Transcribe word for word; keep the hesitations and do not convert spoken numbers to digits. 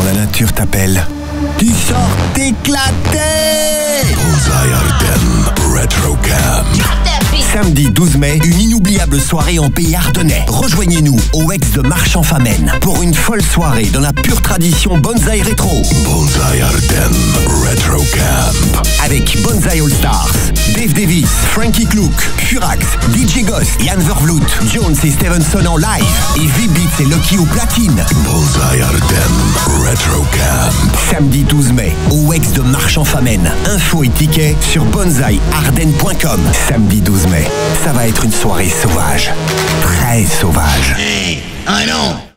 la nature t'appelle, tu sors t'éclater. Bullseye Ardennes Retro Camp. Samedi douze mai, une inoubliable soirée en pays ardennais. Rejoignez-nous au Ex de Marche-en-Famenne pour une folle soirée dans la pure tradition bonsaï rétro. Bullseye Ardennes Retro Camp. Avec Bonsaï All Stars, Dave Davis, Frankie Klook, Furax, D J Ghost, Yann Vervloet, Jones et Stevenson en live et V-Beats et Lucky au platine. Bullseye Ardennes Retro Camp. Samedi douze mai, au Ex de Marche-en-Famenne. Info et tickets sur bonsaï ardennes point com. Samedi douze mai, ça va être une soirée sauvage. Très sauvage. Hey, I know.